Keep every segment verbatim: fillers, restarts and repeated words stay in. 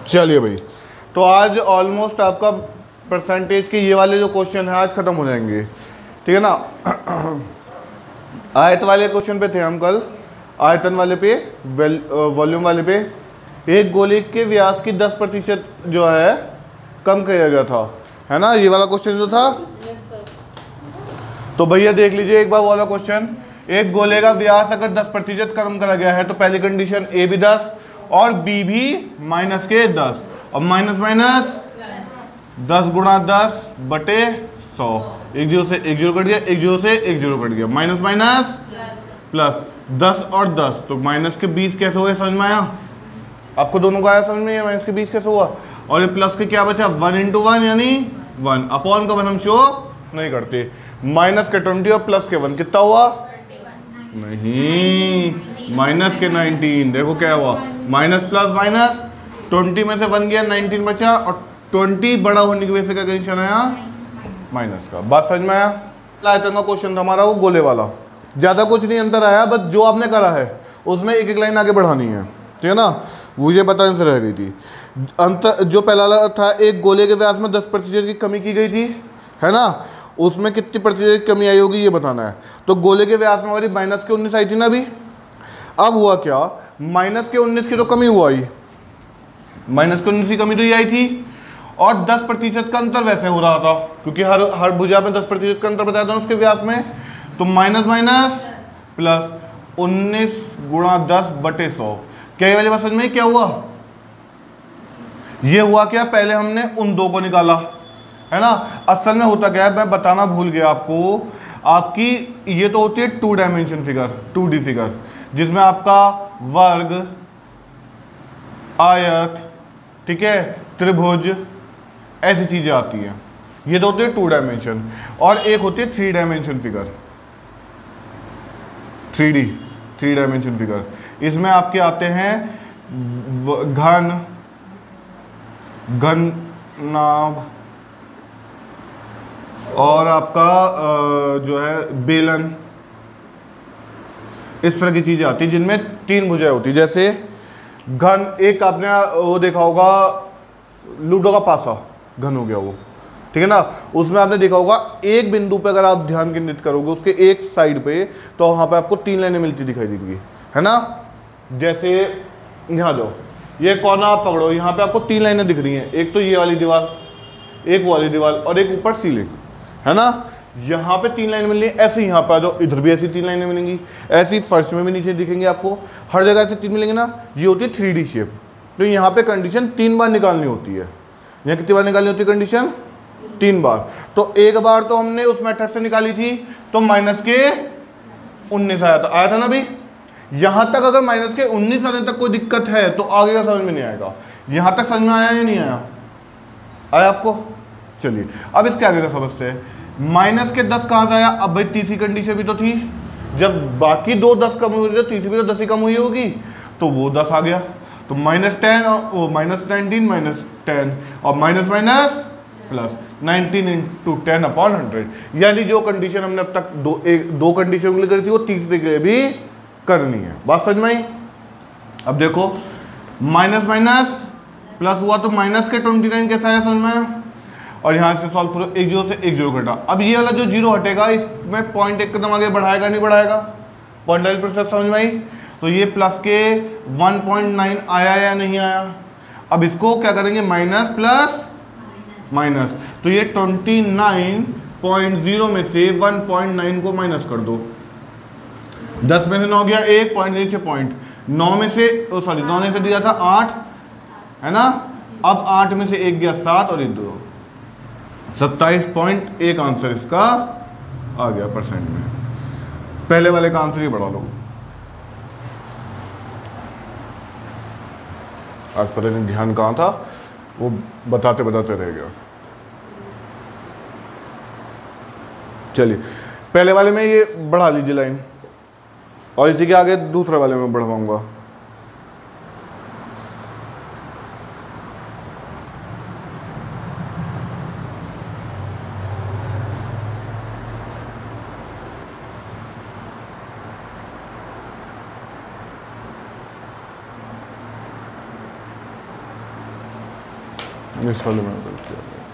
चलिए भाई, तो आज ऑलमोस्ट आपका परसेंटेज के ये वाले जो क्वेश्चन है आज खत्म हो जाएंगे, ठीक है ना। आयत वाले क्वेश्चन पे थे हम कल, आयतन वाले पे, वॉल्यूम वाले पे। एक गोले के व्यास की दस प्रतिशत जो है कम किया गया था, है ना, ये वाला क्वेश्चन जो था। तो भैया देख लीजिए एक बार वाला क्वेश्चन। एक गोले का व्यास अगर दस प्रतिशत कम करा गया है तो पहली कंडीशन ए भी दस और बी भी माइनस के दस, और माइनस माइनस दस गुणा दस बटे सौ, एक जीरो से एक जीरो कट गया, एक जीरो से एक जीरो कट गया, माइनस माइनस प्लस, दस और दस तो माइनस के बीस कैसे हुए, समझ में आया आपको? दोनों का आया समझ में? माइनस के बीस कैसे हुआ? और ये प्लस के क्या बचा, वन इंटू वन यानी वन, अपॉन का वन हम शो नहीं करते। माइनस के ट्वेंटी और प्लस के वन कितना हुआ? नहीं, माइनस के नाइनटीन। देखो क्या हुआ, माइनस प्लस माइनस, ट्वेंटी में से वन गया, नाइनटीन बचा, और ट्वेंटी बड़ा होने की वजह से क्या कंडीशन आया, माइनस का। बात समझ में आया? आयतन का क्वेश्चन था हमारा वो गोले वाला, ज़्यादा कुछ नहीं अंतर आया, बस जो आपने करा है उसमें एक एक लाइन आगे बढ़ानी है, ठीक है ना, मुझे बताने से रह गई थी। अंतर जो पहला था, एक गोले के व्यास में दस प्रतिशत की कमी की गई थी, है ना, उसमें कितनी प्रतिशत कमी आई होगी ये बताना है। तो गोले के व्यास में हमारी माइनस के उन्नीस आई थी ना अभी। अब हुआ क्या, माइनस के उन्नीस की तो कमी हुआ ही, माइनस के उन्नीस की कमी तो ये आई थी, और दस प्रतिशत का अंतर वैसे हो रहा था क्योंकि हर हर भुजा में दस प्रतिशत का अंतर बताया था उसके व्यास में। तो माइनस माइनस प्लस उन्नीस गुणा दस बटे सौ। क्या ये वाली बात समझ में? क्या हुआ, ये हुआ क्या, पहले हमने उन दो को निकाला, है ना। असल में होता क्या है, मैं बताना भूल गया आपको, आपकी ये तो होती है two dimension figure, two D figure, जिसमें आपका वर्ग, आयत, ठीक है, त्रिभुज, ऐसी चीजें आती हैं। ये तो होती है टू डायमेंशन, और एक होती है three dimension figure, three D three dimension figure. इसमें आपके आते हैं घन, घन नाभ, और आपका जो है बेलन, इस तरह की चीजें आती है जिनमें तीन भुजाएं होती है। जैसे घन, एक आपने वो देखा होगा लूडो का पासा, घन हो गया वो, ठीक है ना। उसमें आपने देखा होगा एक बिंदु पे अगर आप ध्यान केंद्रित करोगे उसके एक साइड पे, तो वहां पे आपको तीन लाइनें मिलती दिखाई देंगी, है ना। जैसे यहाँ दो, ये कोना आप पकड़ो, यहाँ पे आपको तीन लाइनें दिख रही हैं, एक तो ये वाली दीवार, एक वाली दीवार, और एक ऊपर सीलिंग, है ना। यहाँ पे तीन लाइनें मिल रही है, ऐसे यहाँ पे आ जाओ, इधर भी ऐसी तीन लाइनें मिलेंगी, ऐसी फर्श में भी नीचे दिखेंगे आपको, हर जगह ऐसे तीन मिलेंगे ना। ये होती है थ्री डी शेप। तो यहाँ पे कंडीशन तीन बार निकालनी होती है। यहाँ कितनी बार निकालनी होती है कंडीशन? तीन बार। तो एक बार तो हमने उस मेथड से निकाली थी, तो माइनस के उन्नीस आया था, आया था ना भाई। यहाँ तक अगर माइनस के उन्नीस आने तक कोई दिक्कत है तो आगे का समझ में नहीं आएगा। यहाँ तक समझ में आया या नहीं आया? आया आपको? चलिए अब इसके आगे का समझते हैं। माइनस के दस कहाँ से आया? अब भाई तीसरी कंडीशन भी तो थी, जब बाकी दो दस कम हुई तो तीसरी भी तो दस ही कम हुई होगी, तो वो दस आ गया। तो माइनस टेन और वो माइनस नाइनटीन माइनस टेन और minus minus plus nineteen into ten upon hundred. यानी जो कंडीशन हमने अब तक दो एक दो कंडीशन के लिए करी थी वो तीसरे के लिए भी करनी है। बात समझ में आई? अब देखो माइनस माइनस प्लस हुआ तो माइनस के ट्वेंटी नाइन कैसा है समझ में? और यहाँ से सॉल्व करो, एक जीरो से एक जीरो घटा। अब ये वाला जो जीरो हटेगा इसमें पॉइंट एक कदम आगे बढ़ाएगा नहीं बढ़ाएगा? पॉइंट वाली प्रोसेस समझ में आई? तो ये प्लस के वन पॉइंट नाइन आया या नहीं आया? अब इसको क्या करेंगे, माइनस प्लस माइनस, तो ये ट्वेंटी नाइन पॉइंट जीरो में से वन पॉइंट नाइन को माइनस कर दो। दस में से नौ गया एक, पॉइंट नीचे पॉइंट, नौ में से सॉरी नौ में से दिया था आठ, है ना। अब आठ में से एक गया सात और एक दो, सत्ताईस पॉइंट एक आंसर इसका आ गया परसेंट में। पहले वाले का आंसर ही बढ़ा लो। आज पता नहीं ध्यान कहाँ था, वो बताते बताते रह गया। चलिए पहले वाले में ये बढ़ा लीजिए लाइन, और इसी के आगे दूसरे वाले में बढ़वाऊंगा। इस वाले में गलती आ गई,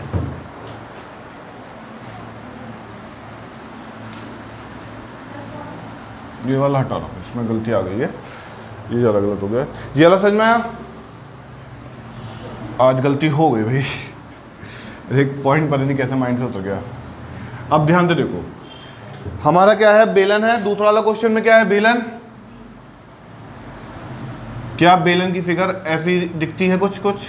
ये वाला हटा रहा हूँ, इसमें गलती आ गई है, ये ज़्यादा गलत हो गया। ये वाला समझ में आया? आज गलती हो गई भाई, एक पॉइंट पता नहीं कैसे माइंड से उतर गया। अब ध्यान से देखो, हमारा क्या है, बेलन है। दूसरा वाला क्वेश्चन में क्या है, बेलन। क्या बेलन की फिगर ऐसी दिखती है, कुछ कुछ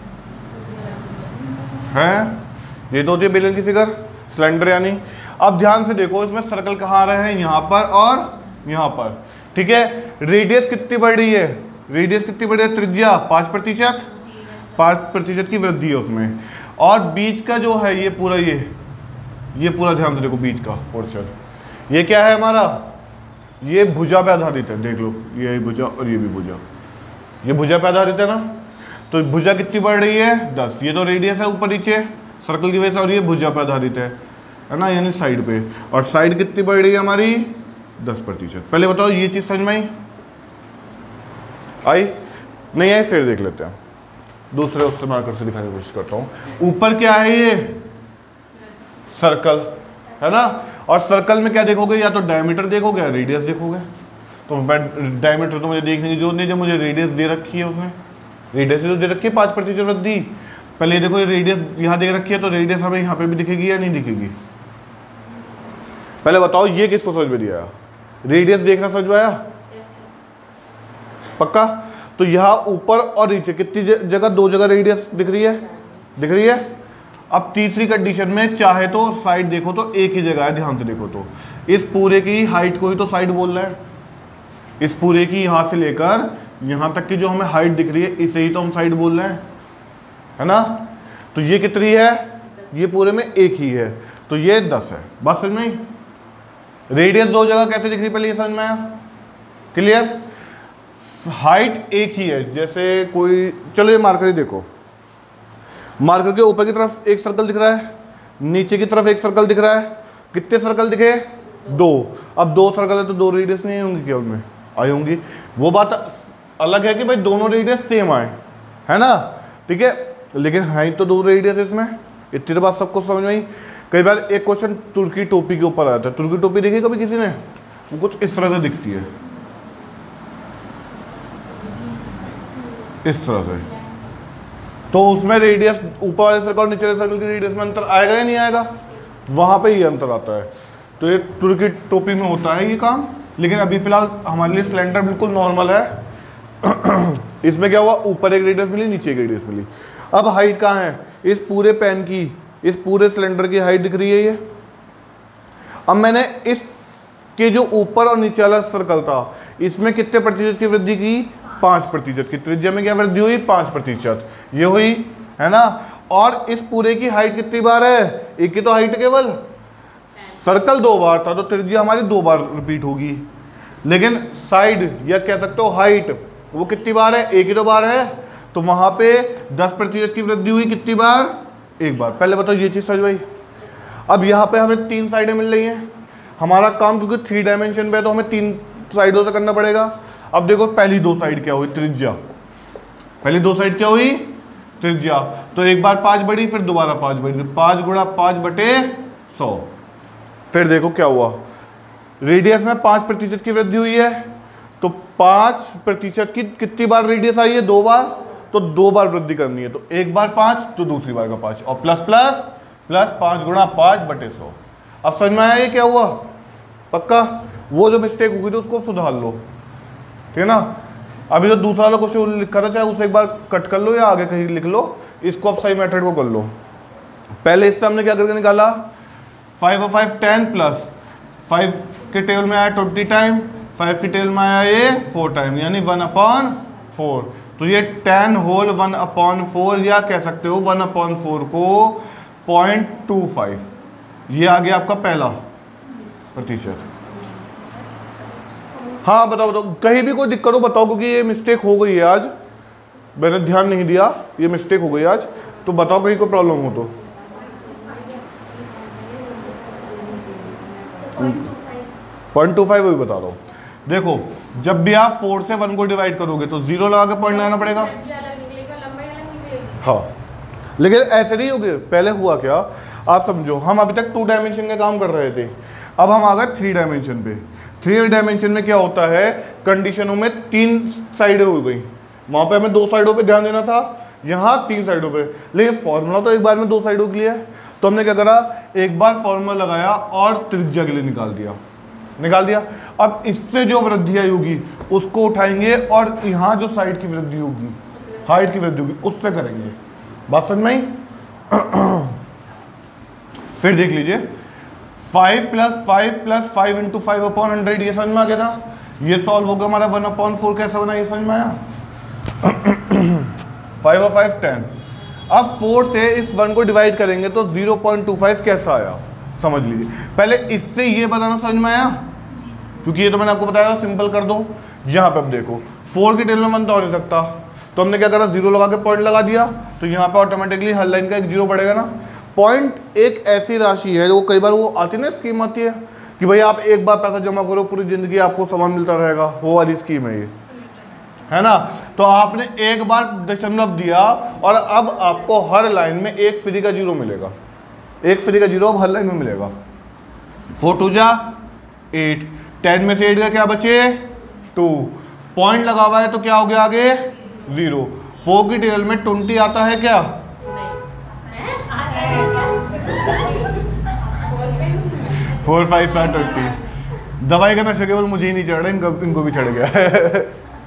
है, ये तो होती है बेलन की फिगर, सिलेंडर यानी। अब ध्यान से देखो, इसमें सर्कल कहाँ आ रहे हैं, यहाँ पर और यहाँ पर, ठीक है। रेडियस कितनी बढ़ रही है, रेडियस कितनी बढ़ रही है, त्रिज्या पाँच प्रतिशत, पाँच प्रतिशत की वृद्धि है उसमें। और बीच का जो है ये पूरा, ये ये पूरा ध्यान से देखो, बीच का पोर्शन ये क्या है हमारा, ये भुजा पे आधारित है, देख लो, ये भुजा और ये भी भुजा, ये भुजा पे आधारित है ना। तो भुजा कितनी बढ़ रही है, दस। ये तो रेडियस है ऊपर नीचे सर्कल की वजह से, और ये भुजा पे आधारित है है ना, यानी साइड पे। और साइड कितनी बढ़ रही है हमारी, दस प्रतिशत। पहले बताओ ये चीज़ समझ में आई, आई नहीं आई? फिर देख लेते हैं, दूसरे उससे मार्कर से दिखाने की कोशिश करता हूँ। ऊपर क्या है, ये सर्कल है ना, और सर्कल में क्या देखोगे, या तो डायमीटर देखोगे या रेडियस देखोगे। तो मैं डायमीटर तो मुझे देखने की जरूरत नहीं, जब मुझे रेडियस दे रखी है, उसने रेडियस तो दे रखी है पाँच प्रतिशत वृद्धि। पहले ये देखो, ये रेडियस यहाँ दे रखी है, तो रेडियस हमें यहाँ पे भी दिखेगी या नहीं दिखेगी? पहले बताओ ये किसको समझ में दिया, रेडियस देखना समझ में आया? पक्का? तो यहाँ ऊपर और नीचे कितनी जगह, दो जगह रेडियस दिख रही है, दिख रही है। अब तीसरी कंडीशन में चाहे तो साइड देखो तो एक ही जगह है, ध्यान से देखो तो इस पूरे की हाइट को ही तो साइड बोल रहा है, इस पूरे की यहाँ से लेकर यहाँ तक की जो हमें हाइट दिख रही है, इसे ही तो हम साइड बोल रहे हैं, है ना। तो ये कितनी है, ये पूरे में एक ही है, तो ये दस है। बस समझ में आई? रेडियस दो जगह कैसे दिख रही, पहले ये समझ में आया? क्लियर? हाइट एक ही है, जैसे कोई, चलो ये मार्कर ही देखो, मार्कर के ऊपर की तरफ एक सर्कल दिख रहा है, नीचे की तरफ एक सर्कल दिख रहा है। कितने सर्कल दिखे, दो। अब दो सर्कल है तो दो रेडियस नहीं होंगी क्या, उनमें आई होंगी। वो बात अलग है कि भाई दोनों रेडियस सेम आए, है ना, ठीक है, लेकिन है तो दो रेडियस इसमें। इतनी तो बात सबको समझ में आई। कई बार एक क्वेश्चन तुर्की टोपी के ऊपर आता है, तुर्की टोपी देखी कभी किसी ने, वो कुछ इस तरह से दिखती है, इस तरह से। तो उसमें रेडियस ऊपर वाले सर्कल और नीचे वाले सर्कल की रेडियस में अंतर आएगा या नहीं आएगा, वहाँ पे ही अंतर आता है। तो ये तुर्की टोपी में होता है ये काम, लेकिन अभी फिलहाल हमारे लिए सिलेंडर बिल्कुल नॉर्मल है। इसमें क्या हुआ, ऊपर एक रेडियस मिली, नीचे एक रेडियस मिली। अब हाइट कहाँ है, इस पूरे पेन की, इस पूरे सिलेंडर की हाइट दिख रही है ये। अब मैंने इस के जो ऊपर और नीचे वाला सर्कल था, इसमें कितने प्रतिशत की वृद्धि की, पाँच प्रतिशत की। त्रिज्या में क्या वृद्धि हुई, पाँच प्रतिशत, ये हुई, है ना। और इस पूरे की हाइट कितनी बार है, एक की तो हाइट केवल, सर्कल दो बार था तो त्रिज्या हमारी दो बार रिपीट होगी, लेकिन साइड या कह सकते हो हाइट वो कितनी बार है, एक ही दो बार है। तो वहां पे दस प्रतिशत की वृद्धि हुई, कितनी बार, एक बार। पहले बताओ ये चीज समझ भाई। अब यहाँ पे हमें तीन साइडें मिल रही हैं, हमारा काम क्योंकि थ्री डायमेंशन पे है तो हमें तीन साइडों से करना पड़ेगा। अब देखो पहली दो साइड क्या हुई, त्रिज्या, पहली दो साइड क्या हुई, त्रिज्या। तो एक बार पाँच बढ़ी, फिर दोबारा पाँच बढ़ी, पाँच गुणा पाँच बटे सौ। फिर देखो क्या हुआ, रेडियस में पाँच प्रतिशत की वृद्धि हुई है, तो पाँच प्रतिशत की कितनी बार रेडियस आई है, दो बार, तो दो बार वृद्धि करनी है। तो एक बार पाँच तो दूसरी बार का पाँच, और प्लस प्लस प्लस पाँच गुणा पाँच बटे सौ। अब समझ में आया ये क्या हुआ, पक्का। वो जो मिस्टेक हुई थी उसको सुधार लो, ठीक है ना। अभी जो दूसरा वाला क्वेश्चन लिखा था, चाहे उसे एक बार कट कर लो या आगे कहीं लिख लो, इसको अब सही मेथड को कर लो। पहले इससे हमने क्या करके निकाला, फाइव और फाइव टेन, प्लस फाइव के टेबल में आया ट्वेंटी टाइम, फाइव के टेबल में आया ये फोर टाइम, यानी वन अपॉन फोर। तो ये ten whole one upon four, या कह सकते हो वन अपॉन फोर को पॉइंट टू फाइव, ये आ गया आपका पहला प्रतिशत। हाँ बताओ बताओ, कहीं भी कोई दिक्कत हो बताओ, क्योंकि ये मिस्टेक हो गई है आज, मैंने ध्यान नहीं दिया, ये मिस्टेक हो गई आज, तो बताओ कहीं कोई प्रॉब्लम हो तो। पॉइंट टू फाइव भी बता रहा हूँ। देखो जब भी आप फोर से वन को डिवाइड करोगे तो जीरो लगा के पॉइंट लगाना पड़ेगा, हाँ लेकिन ऐसे नहीं होगे। पहले हुआ क्या, आप समझो, हम अभी तक टू डायमेंशन का काम कर रहे थे, अब हम आ गए थ्री डायमेंशन पे। थ्री डायमेंशन में क्या होता है, कंडीशनों में तीन साइडें हो गई, वहां पे हमें दो साइडों पे ध्यान देना था, यहाँ तीन साइडों पे, लेकिन फॉर्मूला तो एक बार में दो साइडों के लिए है। तो हमने क्या करा, एक बार फॉर्मूला लगाया और त्रिज्या के लिए निकाल दिया निकाल दिया अब इससे जो वृद्धि आई होगी उसको उठाएंगे और यहाँ जो साइड की वृद्धि होगी, हाइट की वृद्धि होगी, उससे करेंगे। बात समझ में आई? फिर देख लीजिए, five plus five plus five into five upon hundred, ये समझ में आ गया था। ये सॉल्व होगा हमारा वन अपॉन फोर, कैसा बना ये समझ में आया? फाइव और फाइव टेन। अब फोर से इस वन को डिवाइड करेंगे तो जीरो पॉइंट टू फाइव कैसा आया, समझ लीजिए। पहले इससे ये बताना समझ में आया, क्योंकि ये तो मैंने आपको बताया, सिंपल कर दो। यहाँ पे अब देखो, फोर की टेल में वन तो हो नहीं सकता, तो हमने क्या करा, जीरो लगा के पॉइंट लगा दिया, तो यहाँ पे ऑटोमेटिकली हर लाइन का एक जीरो बढ़ेगा ना। पॉइंट एक ऐसी राशि है जो कई बार वो आती है ना, स्कीम आती है कि भाई आप एक बार पैसा जमा करो, पूरी जिंदगी आपको सामान मिलता रहेगा, वो वाली स्कीम है ये, है ना। तो आपने एक बार दशमलव दिया और अब आपको हर लाइन में एक फ्री का जीरो मिलेगा, एक फ्री का जीरो अब हर लाइन में मिलेगा। फोर टू जा एट, टेन में से एट का क्या बचे, टू, पॉइंट लगा हुआ है तो क्या हो गया आगे, जीरो। फोर की टेबल में ट्वेंटी आता है क्या, फोर फाइव सात ट्वेंटी। दवाई का नशा केवल मुझे ही नहीं चढ़ रहा, इनको इनको भी चढ़ गया है।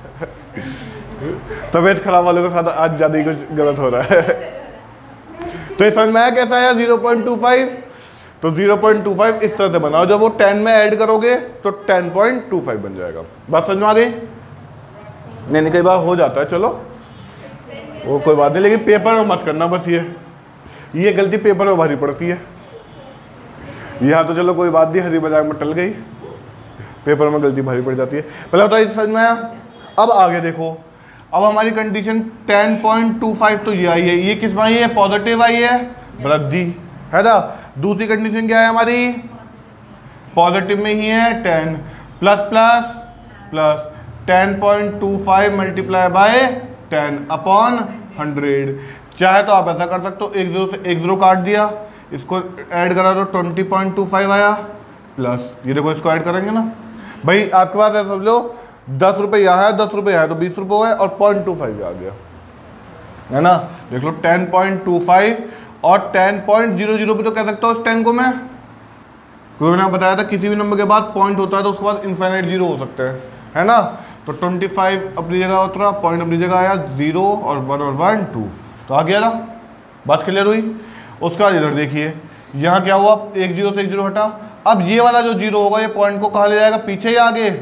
तबीयत खराब वालों के साथ आज ज्यादा ही कुछ गलत हो रहा है। तो ये समझ में आया कैसा आया जीरो पॉइंट टू फाइव? तो जीरो पॉइंट टू फाइव इस तरह से बनाओ, जब वो टेन में ऐड करोगे तो टेन पॉइंट टू फाइव बन जाएगा। बात समझ में आ गई? नहीं नहीं, कई बार हो जाता है, चलो वो कोई बात नहीं, लेकिन पेपर में मत करना बस, ये ये गलती पेपर में भारी पड़ती है। यहाँ तो चलो कोई बात नहीं, हरी मजाक में टल गई, पेपर में गलती भारी पड़ जाती है। पहले बताइए समझ में आया? अब आगे देखो, अब हमारी condition ten point two five तो ये आई है, ये किस में आई है, पॉजिटिव आई है, वृद्धि, है ना। दूसरी कंडीशन क्या है हमारी, पॉजिटिव में ही है, ten plus plus plus ten point two five multiply by ten upon hundred. चाहे तो आप ऐसा कर सकते हो, एक जीरो से एक जीरो काट दिया, इसको ऐड करा तो ट्वेंटी पॉइंट टू फाइव आया, प्लस ये देखो इसको ऐड करेंगे ना भाई, आपके पास है समझ लो दस रुपये यहाँ है, दस रुपये है तो बीस रुपये है, और पॉइंट टू फाइव आ गया, है ना। देख लो टेन पॉइंट टू फाइव और टेन पॉइंट जीरो जीरो भी तो कह सकता हूँ इस टेन को मैं, क्योंकि मैंने बताया था किसी भी नंबर के बाद पॉइंट होता है तो उसके बाद इनफाइनाइट जीरो हो सकते हैं, है ना। तो ट्वेंटी फाइव अपनी जगह उतरा, पॉइंट अपनी जगह आया, जीरो और वन और वन टू, तो आ गया ना, बात क्लियर हुई। उसके बाद इधर देखिए, यहाँ क्या हुआ, एक जीरो से एक जीरो हटा, अब ये वाला जो जीरो होगा ये पॉइंट को कहाँ ले जाएगा, पीछे या आगे,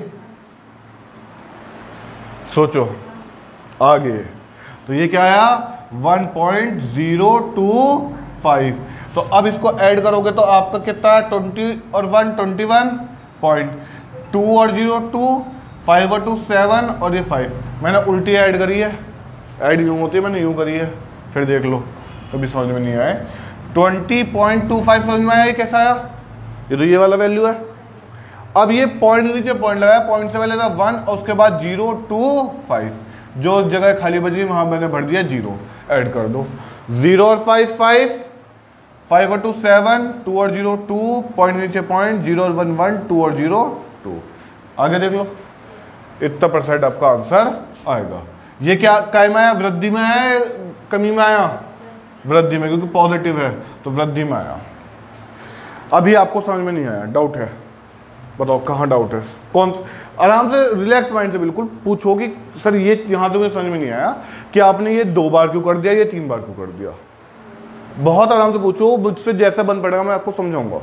सोचो आगे। तो ये क्या आया, one point zero two five. तो अब इसको ऐड करोगे तो आपका कितना है, ट्वेंटी और one twenty one point, two और जीरो टू, फाइव और टू सेवन, और ये फाइव। मैंने उल्टी ऐड करी है, ऐड यूँ होती है, मैंने यूँ करी है, फिर देख लो कभी समझ में नहीं आए। ट्वेंटी पॉइंट टू फाइव समझ में आया, ये कैसा आया, ये तो ये वाला वैल्यू है। अब ये पॉइंट नीचे पॉइंट लगाया, पॉइंट से पहले था वन और उसके बाद जीरो टू फाइव, जो जगह खाली बच गई वहाँ मैंने भर दिया जीरो, ऐड कर दो, जीरो और फाइव फाइव, फाइव और टू सेवन, टू और जीरो टू, पॉइंट नीचे पॉइंट, जीरो और वन वन, टू और जीरो टू। आगे देख लो, इतना परसेंट आपका आंसर आएगा। ये क्या काय में आया, वृद्धि में आया, कमी में आया, वृद्धि में, क्योंकि पॉजिटिव है तो वृद्धि में आया। अभी आपको समझ में नहीं आया, डाउट है, बताओ कहाँ डाउट है, कौन, आराम से रिलैक्स माइंड से बिल्कुल पूछो कि सर ये यहाँ तो मुझे समझ में नहीं आया कि आपने ये दो बार क्यों कर दिया, ये तीन बार क्यों कर दिया। बहुत आराम से पूछो, मुझसे जैसा बन पड़ेगा मैं आपको समझाऊंगा।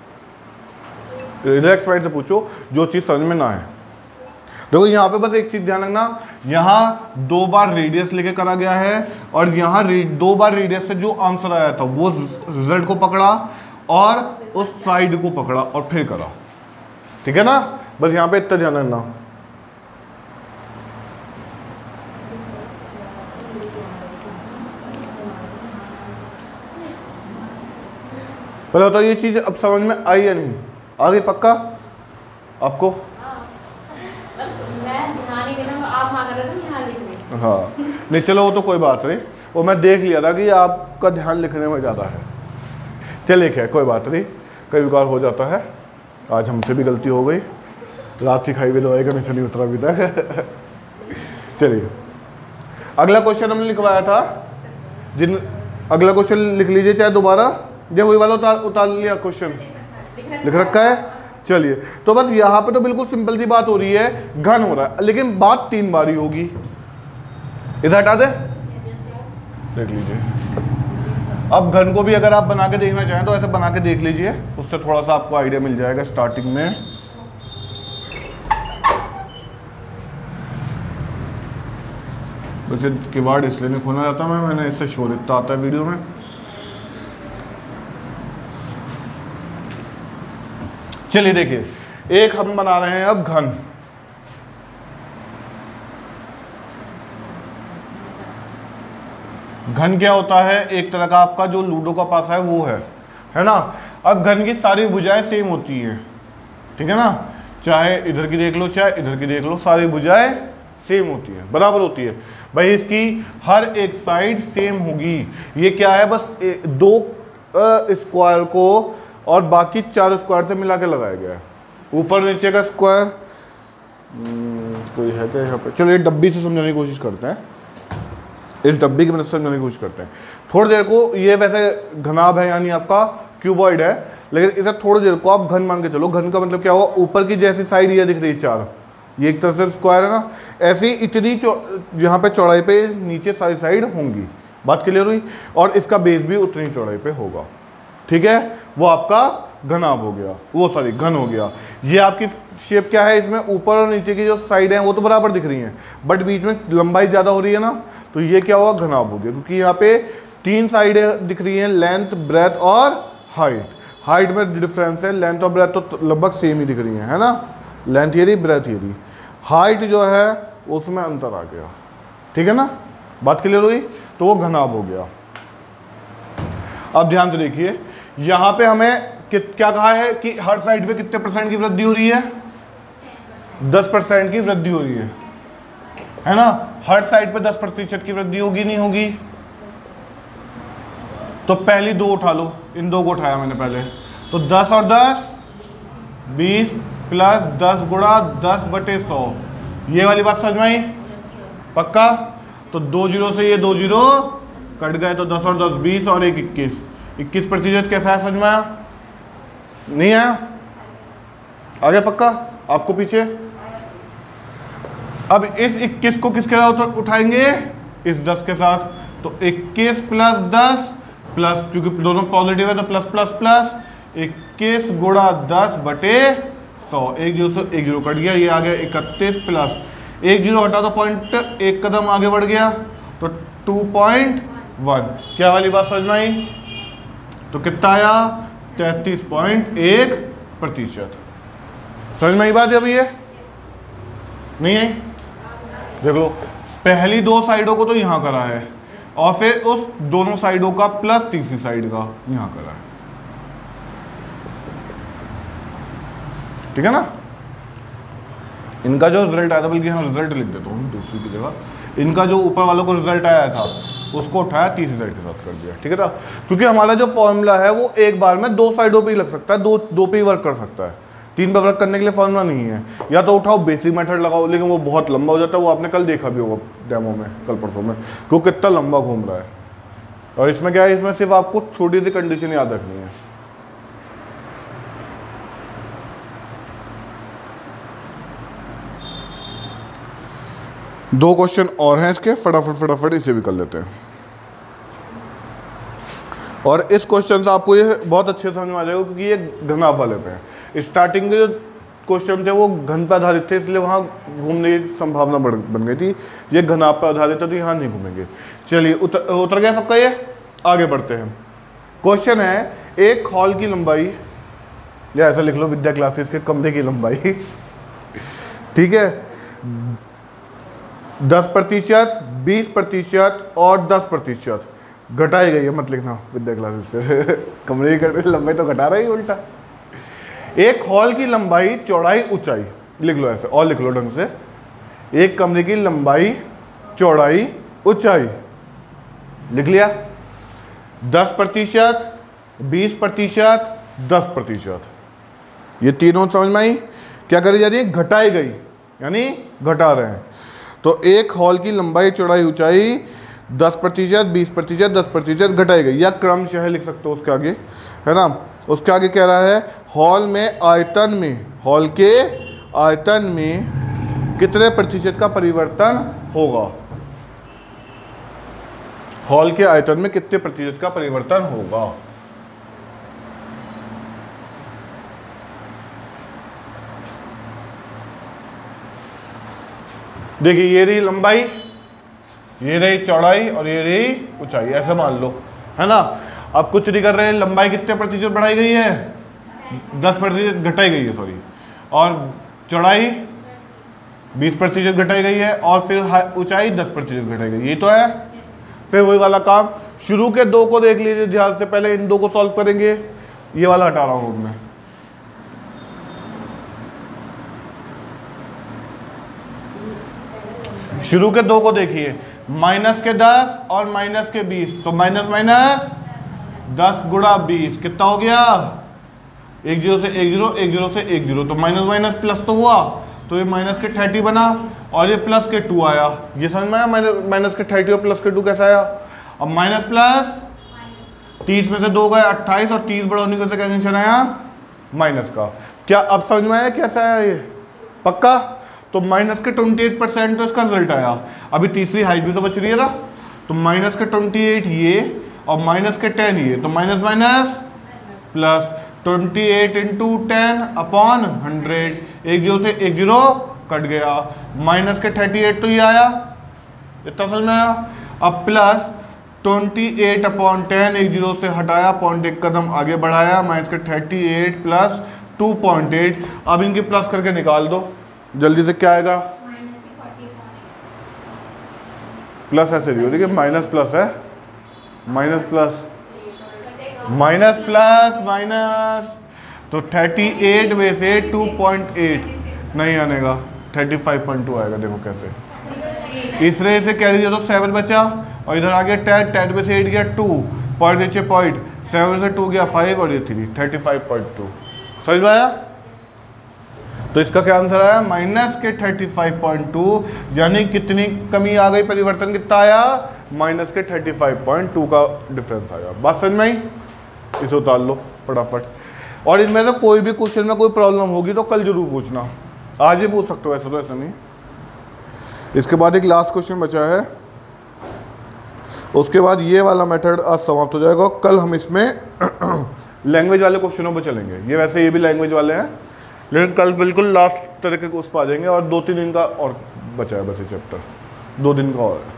रिलैक्स माइंड से पूछो, जो चीज़ समझ में ना है। देखो यहाँ पे बस एक चीज़ ध्यान रखना, यहाँ दो बार रेडियस लेके करा गया है और यहाँ दो बार रेडियस से जो आंसर आया था वो रिजल्ट को पकड़ा और उस साइड को पकड़ा और फिर करा, ठीक है ना। बस यहाँ पे इतना ध्यान रखना। पहले बताओ ये चीज़ अब समझ में आई या नहीं, आ गई पक्का आपको? हाँ नहीं, चलो वो तो कोई बात नहीं, और मैं देख लिया था कि आपका ध्यान लिखने में ज़्यादा है। चलिए खैर कोई बात नहीं, कई बार हो जाता है, आज हमसे भी गलती हो गई, रात की खाई हुई दवाई का नीचे नहीं उतरा अभी तक। चलिए अगला क्वेश्चन हमने लिखवाया था, जिन अगला क्वेश्चन लिख लीजिए चाहे दोबारा, जो वही वाला उतार उतार लिया क्वेश्चन लिख रखा है। चलिए तो बस यहाँ पे तो बिल्कुल सिंपल सी बात हो रही है, घन हो रहा है, लेकिन बात तीन बारी होगी। इधर हटा दे, देख लीजिए। अब घन को भी अगर आप बना के देखना चाहें तो ऐसे बना के देख लीजिए, उससे थोड़ा सा आपको आइडिया मिल जाएगा स्टार्टिंग में। वैसे किवाड़ इसलिए नहीं खोलना चाहता मैं, मैंने इससे शोर इतना आता है वीडियो में। चलिए देखिए, एक हम बना रहे हैं अब घन। घन क्या होता है, एक तरह का आपका जो लूडो का पासा है वो है है ना। अब घन की सारी भुजाएं सेम होती है, ठीक है ना, चाहे इधर की देख लो चाहे इधर की देख लो, सारी भुजाएं सेम होती है, बराबर होती है भाई। इसकी हर एक साइड सेम होगी। ये क्या है, बस ए, दो स्क्वायर को और बाकी चार स्क्वायर से मिला के लगाया गया है। ऊपर नीचे का स्क्वायर कोई है क्या यहाँ पे? चलो ये डब्बी से समझाने की कोशिश करते हैं, इस डब्बी की मदद से समझाने की कोशिश करते हैं थोड़ी देर को। ये वैसे घनाभ है यानी आपका क्यूबॉइड है, लेकिन इसे थोड़ी देर को आप घन मान के चलो। घन का मतलब क्या हुआ, ऊपर की जैसी साइड ये दिख रही है चार, ये एक तरह से स्क्वायर है ना, ऐसी इतनी यहाँ पे चौड़ाई पे नीचे सारी साइड होंगी। बात क्लियर हुई? और इसका बेस भी उतनी चौड़ाई पे होगा, ठीक है। वो आपका घनाभ हो गया, वो सॉरी घन हो गया। ये आपकी शेप क्या है, इसमें ऊपर और नीचे की जो साइड है वो तो बराबर दिख रही हैं, बट बीच में लंबाई ज़्यादा हो रही है ना, तो ये क्या हुआ, घनाभ हो गया। क्योंकि यहाँ पे तीन साइडें दिख रही हैं, लेंथ ब्रेथ और हाइट। हाइट में डिफरेंस है, लेंथ और ब्रेथ तो लगभग सेम ही दिख रही हैं, है ना। लेंथ ये रही, ब्रेथ ये रही, हाइट जो है उसमें अंतर आ गया, ठीक है ना। बात क्लियर हुई? तो वो घनाभ हो गया। अब ध्यान से देखिए, यहाँ पे हमें क्या कहा है कि हर साइड पे कितने परसेंट की वृद्धि हो रही है, दस परसेंट की वृद्धि हो रही है, है ना। हर साइड पे दस प्रतिशत की वृद्धि होगी, नहीं होगी? तो पहली दो उठा लो, इन दो को उठाया मैंने पहले, तो दस और दस बीस प्लस दस गुणा दस बटे सौ, ये वाली बात समझ में आई? पक्का? तो दो जीरो से ये दो जीरो कट गए, तो दस और दस बीस और एक इक्कीस। इक्कीस प्रतिशत कैसा है, समझ में आया? नहीं आया? आ गया पक्का आपको पीछे? अब इस इक्कीस को किसके साथ उठाएंगे, इस दस के साथ, तो इक्कीस प्लस दस प्लस, क्योंकि दोनों पॉजिटिव है तो प्लस प्लस प्लस, इक्कीस गुणा दस बटे सौ, एक जीरो से एक जीरो कट गया, ये आ गया इकतीस प्लस एक जीरो हटा तो पॉइंट एक कदम आगे बढ़ गया, तो टू पॉइंट वन। क्या वाली बात समझ में आई? तो कितना आया, तैतीस पॉइंट एक प्रतिशत। समझ में आई बात? अभी ये नहीं आई? देख लो, पहली दो साइडों को तो यहाँ करा है, और फिर उस दोनों साइडों का प्लस तीसरी साइड का यहाँ करा है, ठीक है ना। इनका जो रिजल्ट आया था, बल्कि हम रिजल्ट लिख देता हूँ दूसरी की जगह, इनका जो ऊपर वालों को रिजल्ट आया था उसको उठाया तीसरी साइड के साथ कर दिया, ठीक है ना। क्योंकि हमारा जो फॉर्मूला है वो एक बार में दो साइडों पे ही लग सकता है, दो दो पे ही वर्क कर सकता है, तीन पे वर्क करने के लिए फॉर्मूला नहीं है। या तो उठाओ बेसिक मेथड लगाओ, लेकिन वो बहुत लंबा हो जाता है, वो आपने कल देखा भी होगा डेमो में, कल परसों में, वो कितना लंबा घूम रहा है। और इसमें क्या है, इसमें सिर्फ आपको छोटी सी कंडीशन याद रखनी है। दो क्वेश्चन और हैं इसके, फटाफट फटाफट इसे भी कर लेते हैं। और इस क्वेश्चन से आपको ये बहुत अच्छे समझ में आ जाएगा, क्योंकि ये घनाभ वाले पे है। स्टार्टिंग के जो क्वेश्चन थे वो घन पर आधारित थे, इसलिए वहाँ घूमने की संभावना बढ़ बन गई थी। ये घनाभ पर आधारित है तो यहाँ नहीं घूमेंगे। चलिए उतर उतर गया सबका ये, आगे बढ़ते हैं। क्वेश्चन है, एक हॉल की लंबाई, या ऐसा लिख लो विद्या क्लासेस के कमरे की लंबाई, ठीक है, दस प्रतिशत, बीस प्रतिशत और दस प्रतिशत घटाई गई है, मत लिखना विद्या क्लासेस से कमरे की लंबाई तो घटा रही है उल्टा। एक हॉल की लंबाई, चौड़ाई, ऊंचाई, लिख लो ऐसे और लिख लो ढंग से। एक कमरे की लंबाई, चौड़ाई, ऊंचाई, लिख लिया। दस प्रतिशत, बीस प्रतिशत, दस प्रतिशत, ये तीनों समझ में आई। क्या करी जा रही है? घटाई गई, यानी घटा रहे हैं। तो एक हॉल की लंबाई, चौड़ाई, ऊंचाई दस प्रतिशत, बीस प्रतिशत, दस प्रतिशत घटाई गई, या क्रमशः लिख सकते हो उसके आगे, है ना। उसके आगे कह रहा है हॉल में आयतन में, हॉल के आयतन में कितने प्रतिशत का परिवर्तन होगा, हॉल के आयतन में कितने प्रतिशत का परिवर्तन होगा। देखिए ये रही लंबाई, ये रही चौड़ाई और ये रही ऊंचाई, ऐसे मान लो, है ना। अब कुछ नहीं कर रहे हैं, लंबाई कितने प्रतिशत बढ़ाई गई है? दस प्रतिशत घटाई गई है, सॉरी, और चौड़ाई बीस प्रतिशत घटाई गई है, और फिर ऊंचाई दस प्रतिशत घटाई गई, ये तो है। फिर वही वाला काम, शुरू के दो को देख लीजिए ध्यान से, पहले इन दो को सॉल्व करेंगे। ये वाला हटा रहा हूं मैं, शुरू के दो को देखिए, माइनस के दस और माइनस के बीस, तो माइनस माइनस दस गुणा बीस कितना हो गया? एक जीरो से एक जीरो, एक जीरो से एक जीरो, तो माइनस माइनस प्लस तो हुआ, तो ये माइनस के थर्टी बना और ये प्लस के टू आया। ये समझ में आया? माइनस के थर्टी और प्लस के टू कैसा आया? अब माइनस प्लस तीस में से दो गए अट्ठाईस, और तीस बड़ा होने से क्या कंडीशन आया? माइनस का। क्या अब समझ में आया कैसा आया ये? पक्का? तो माइनस के अट्ठाईस परसेंट तो इसका रिजल्ट आया। अभी तीसरी हाइट भी तो बच रही है ना, तो माइनस के अट्ठाईस ये और माइनस के टेन ये, तो माइनस माइनस प्लस अट्ठाईस इंटू टेन अपॉन हंड्रेड, एक जीरो से एक जीरो कट गया, माइनस के अड़तीस तो ये आया, इतना समझ में आया। अब प्लस अट्ठाईस अपॉन टेन, एक जीरो से हटाया, पॉइंट एक कदम आगे बढ़ाया, माइनस के अड़तीस प्लस टू पॉइंट एट। अब इनकी प्लस करके निकाल दो जल्दी से, क्या आएगा? प्लस ऐसे नहीं हो, देखिए माइनस प्लस है, minus plus minus plus minus, तो अड़तीस में से टू पॉइंट एट नहीं आनेगा, पैंतीस पॉइंट टू आएगा। देखो कैसे, तीसरे से कह लीजिए तो सेवन बचा, और इधर आ गया टेन, टेन में से एट गया टू, पॉइंट नीचे पॉइंट, सेवन से टू गया फाइव, और ये three, thirty five point two. समझ में आया? तो इसका क्या आंसर आया? माइनस के थर्टी फाइव पॉइंट टू, यानी कितनी कमी आ गई, परिवर्तन कितना आया? माइनस के थर्टी फाइव पॉइंट टू का डिफरेंस आया। बात समझ में आई? इसे उतार लो फटाफट। और इनमें से कोई भी क्वेश्चन में कोई प्रॉब्लम होगी तो कल जरूर पूछना, आज ही पूछ सकते हो, ऐसा तो ऐसा नहीं। इसके बाद एक लास्ट क्वेश्चन बचा है, उसके बाद ये वाला मेथड आज समाप्त हो जाएगा। कल हम इसमें लैंग्वेज वाले क्वेश्चनों पर चलेंगे। ये वैसे ये भी लैंग्वेज वाले हैं, लेकिन कल बिल्कुल लास्ट तरह के उस पर आ जाएंगे, और दो तीन दिन का और बचा है बस ये चैप्टर, दो दिन का और है।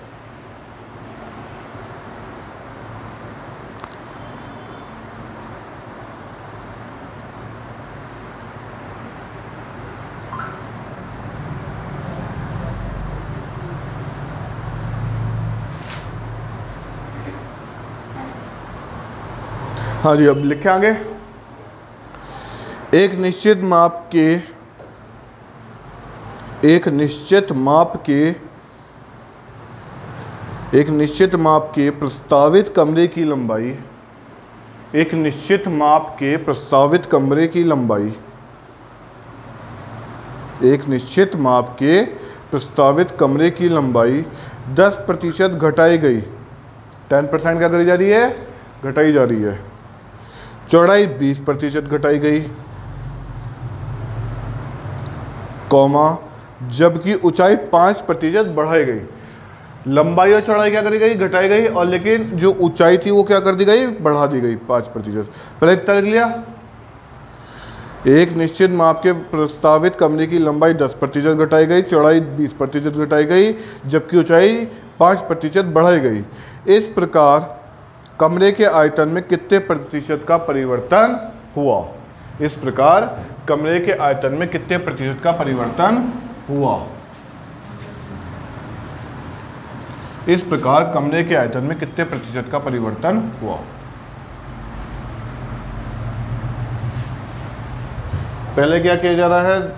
हाँ जी, अब लिखे आगे। एक निश्चित माप के एक निश्चित माप के एक निश्चित माप के प्रस्तावित कमरे की लंबाई एक निश्चित माप के प्रस्तावित कमरे की लंबाई एक निश्चित माप के प्रस्तावित कमरे की लंबाई दस प्रतिशत घटाई गई। टेन परसेंट क्या करी जा रही है? घटाई जा रही है। चौड़ाई बीस प्रतिशत घटाई गई, कौमा, जबकि ऊंचाई पाँच प्रतिशत बढ़ाई गई। लंबाई और चौड़ाई क्या करी गई? घटाई गई, और लेकिन जो ऊंचाई थी वो क्या कर दी गई? बढ़ा दी गई पाँच प्रतिशत। पहले इतना लिख लिया, एक निश्चित माप के प्रस्तावित कमरे की लंबाई दस प्रतिशत घटाई गई, चौड़ाई बीस प्रतिशत घटाई गई, जबकि ऊंचाई पाँच प्रतिशत बढ़ाई गई। इस प्रकार कमरे के आयतन में कितने प्रतिशत का परिवर्तन हुआ? इस प्रकार कमरे के आयतन में कितने प्रतिशत का परिवर्तन हुआ? इस प्रकार कमरे के आयतन में कितने प्रतिशत का परिवर्तन हुआ? पहले क्या किया जा रहा है?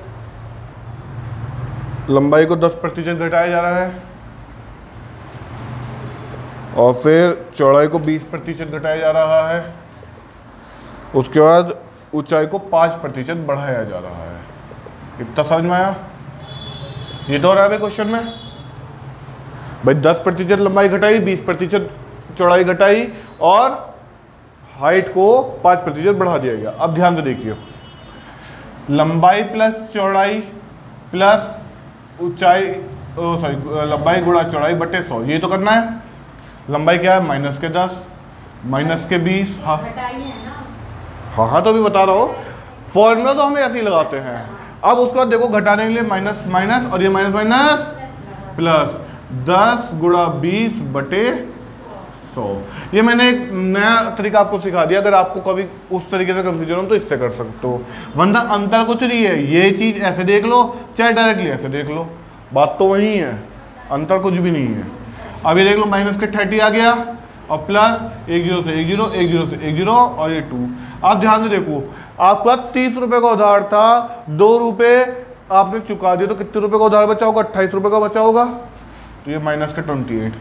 लंबाई को दस प्रतिशत घटाया जा रहा है, और फिर चौड़ाई को बीस प्रतिशत घटाया जा रहा है, उसके बाद ऊंचाई को पाँच प्रतिशत बढ़ाया जा रहा है। इतना समझ में आया? ये तो हो रहा है क्वेश्चन में भाई, दस प्रतिशत लंबाई घटाई, बीस प्रतिशत चौड़ाई घटाई और हाइट को पाँच प्रतिशत बढ़ा दिया गया। अब ध्यान से देखिए, लंबाई प्लस चौड़ाई प्लस ऊंचाई, सॉरी लंबाई गुणा चौड़ाई बटे सौ, ये तो करना है। लंबाई क्या है? माइनस के दस माइनस के बीस। हाँ हाँ हाँ तो अभी बता रहा हूँ, फॉर्मूला तो हमें ऐसे ही लगाते हैं। अब उसके बाद देखो घटाने के लिए माइनस माइनस और ये माइनस माइनस प्लस, दस गुणा बीस बटे सौ। ये मैंने एक नया तरीका आपको सिखा दिया, अगर आपको कभी उस तरीके से कंफ्यूजन हो तो इससे कर सकते हो, वरना अंतर कुछ नहीं है। ये चीज़ ऐसे देख लो चाहे डायरेक्टली ऐसे देख लो, बात तो वही है, अंतर कुछ भी नहीं है। अब ये देख लो माइनस के थर्टी आ गया और प्लस एक जीरो से एक जीरो, एक जीरो से एक जीरो और ये टू। आप ध्यान से देखो, आपका तीस रुपए का उधार था, दो रुपए आपने चुका दिया तो कितने रुपए का उधार बचा होगा? अट्ठाईस रुपए का बचा होगा। तो ये माइनस का ट्वेंटी एट,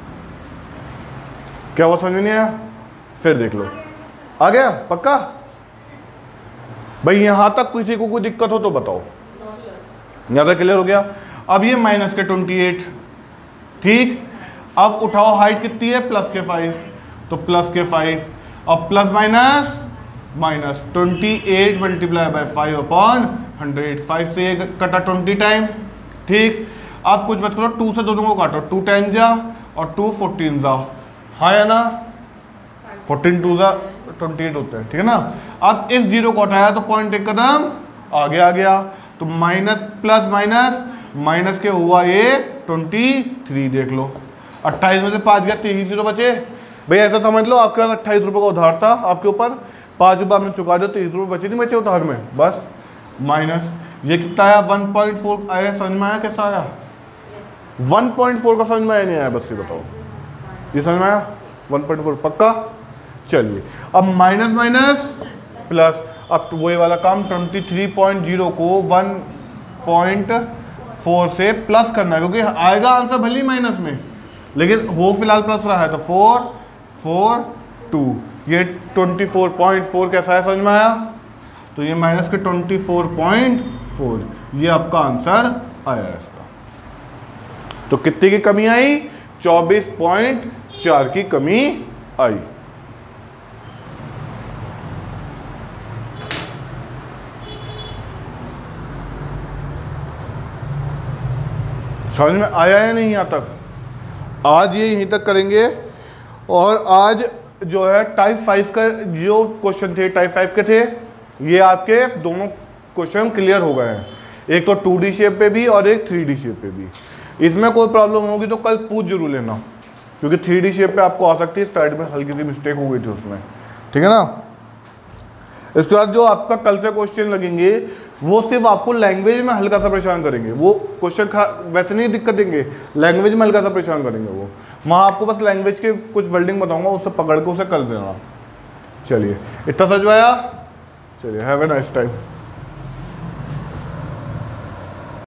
क्या वो समझ में नहीं आया? फिर देख लो, आ गया पक्का? भाई यहां तक किसी को कोई दिक्कत हो तो बताओ। यहां तक क्लियर हो गया? अब ये माइनस के ट्वेंटी एट, ठीक। अब उठाओ हाइट कितनी है? प्लस के फाइव, तो प्लस के फाइव और plus minus minus twenty eight multiply by five upon hundred. Five से एक कटा ट्वेंटी टाइम, ठीक। अब कुछ मत करो, टू से दोनों को काटो, टू टाइम जा और टू फोर्टीन जा, हाँ या ना? फोर्टीन टू जा ट्वेंटी एट होते हैं, ठीक है ना। अब इस जीरो को हटाया तो पॉइंट एक कदम आगे आ गया, तो माइनस प्लस माइनस माइनस के हुआ ये ट्वेंटी थ्री। देख लो अट्ठाईस में से पाँच गया, तीन जीरो बचे। भाई ऐसा समझ लो आपके पास अट्ठाईस रुपये का उधार था आपके ऊपर, पाँच रुपये आपने चुका दिया, तीस रुपये बचे नहीं बचे उधार में, बस माइनस ये कितना आया? वन पॉइंट फोर आया। समझ में आया कैसा आया? वन पॉइंट फोर का समझ में आया नहीं आया? बस ये बताओ, ये समझ में आया? वन पॉइंट फोर पक्का? चलिए अब माइनस माइनस प्लस, अब वही वाला काम ट्वेंटी थ्री पॉइंट जीरो को वन पॉइंट फोर से प्लस करना है, क्योंकि आएगा आंसर भले ही माइनस में, लेकिन हो फिलहाल प्लस रहा है, तो फोर फोर टू, ये ट्वेंटी फोर पॉइंट फोर कैसा है? समझ में आया? तो ये माइनस के ट्वेंटी फोर पॉइंट फोर, ये आपका आंसर आया इसका। तो कितने की कमी आई? चौबीस पॉइंट चार की कमी आई। समझ में आया या नहीं यहाँ तक? आज ये यहीं तक करेंगे। और आज जो है टाइप फाइव का जो क्वेश्चन थे, टाइप फाइव के थे, ये आपके दोनों क्वेश्चन क्लियर हो गए हैं, एक तो टू डी शेप पे भी और एक थ्री डी शेप पे भी। इसमें कोई प्रॉब्लम होगी तो कल पूछ जरूर लेना, क्योंकि थ्री डी शेप पे आपको आ सकती है, स्टार्ट में हल्की सी मिस्टेक हो गई थी उसमें, ठीक है ना। इसके बाद जो आपका कल से क्वेश्चन लगेंगे वो सिर्फ आपको लैंग्वेज में हल्का सा परेशान करेंगे। वो क्वेश्चन वैसे नहीं दिक्कत देंगे, लैंग्वेज में हल्का सा परेशान करेंगे वो। वहाँ आपको बस लैंग्वेज के कुछ वर्डिंग बताऊंगा, उससे पकड़ के उसे कर देना। चलिए इतना समझ में आया? चलिए हैव ए नाइस टाइम।